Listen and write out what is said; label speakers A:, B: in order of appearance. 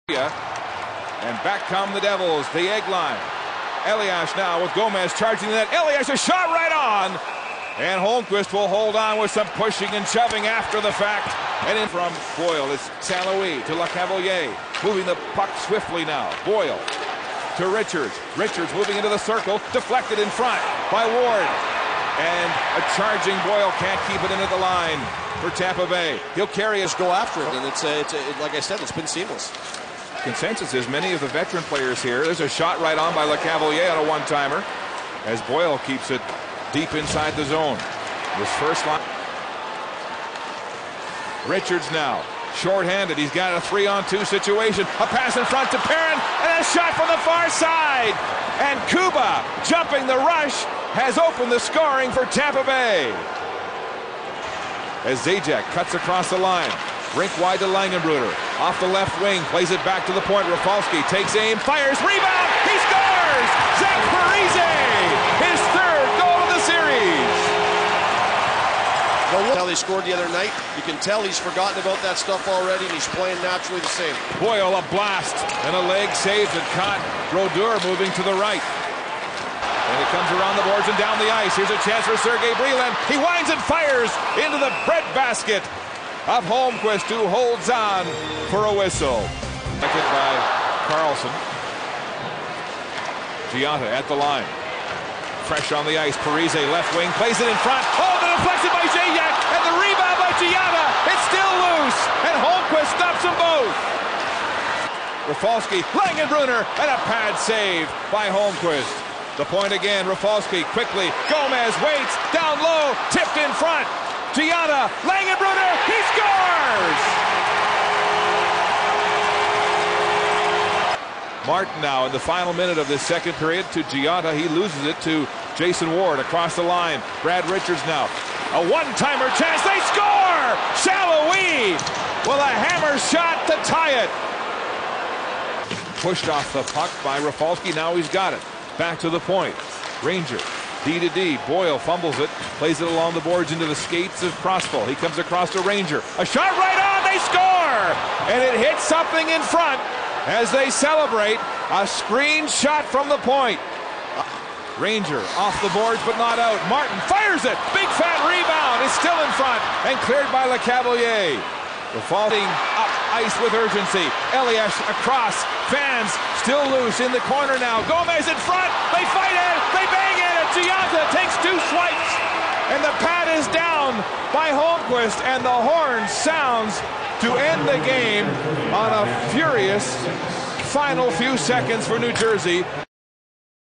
A: And back come the Devils, the egg line. Elias now with Gomez charging the net. Elias, a shot right on. And Holmquist will hold on with some pushing and shoving after the fact. And in from Boyle, it's St. Louis to Lecavalier. Moving the puck swiftly now. Boyle to Richards. Richards moving into the circle. Deflected in front by Ward. And a charging Boyle can't keep it into the line for Tampa Bay. He'll carry his
B: go after it, and it's like I said, it's been seamless.
A: Consensus is many of the veteran players here. There's a shot right on by Lecavalier on a one-timer as Boyle keeps it deep inside the zone. This first line. Richards now short-handed. He's got a 3-on-2 situation. A pass in front to Perrin and a shot from the far side. And Kuba, jumping the rush, has opened the scoring for Tampa Bay. As Zajac cuts across the line. Rink wide to Langenbrunner. Off the left wing, plays it back to the point. Rafalski takes aim, fires, rebound, he scores! Zach Parise, his third goal of the series.
B: Well, how they scored the other night, you can tell he's forgotten about that stuff already, and he's playing naturally the same.
A: Boyle, a blast, and a leg saves it caught. Brodeur moving to the right. And it comes around the boards and down the ice. Here's a chance for Sergei Brylin. He winds and fires into the breadbasket of Holmquist, who holds on for a whistle. Second by Carlson. Gianta at the line. Fresh on the ice. Parise, left wing, plays it in front. Oh, the deflection by Zajac, and the rebound by Gianta. It's still loose, and Holmquist stops them both. Rafalski, Langenbrunner, and a pad save by Holmquist. The point again, Rafalski quickly. Gomez waits, down low, tipped in front. Gianta, Langenbrunner, he scores! Martin now in the final minute of this second period to Gianta. He loses it to Jason Ward across the line. Brad Richards now. A one-timer chance, they score! St. Louis with a hammer shot to tie it. Pushed off the puck by Rafalski, now he's got it. Back to the point. Ranger. D to D. Boyle fumbles it, plays it along the boards into the skates of Crossbow. He comes across to Ranger. A shot right on, they score! And it hits something in front as they celebrate. A screen shot from the point. Ranger off the boards but not out. Martin fires it. Big fat rebound is still in front and cleared by Lecavalier. The falling up ice with urgency. Elias across. Fans still loose in the corner now. Gomez in front. They fight it. They bang it. Gianta takes 2 swipes. And the pad is down by Holmquist. And the horn sounds to end the game on a furious final few seconds for New Jersey.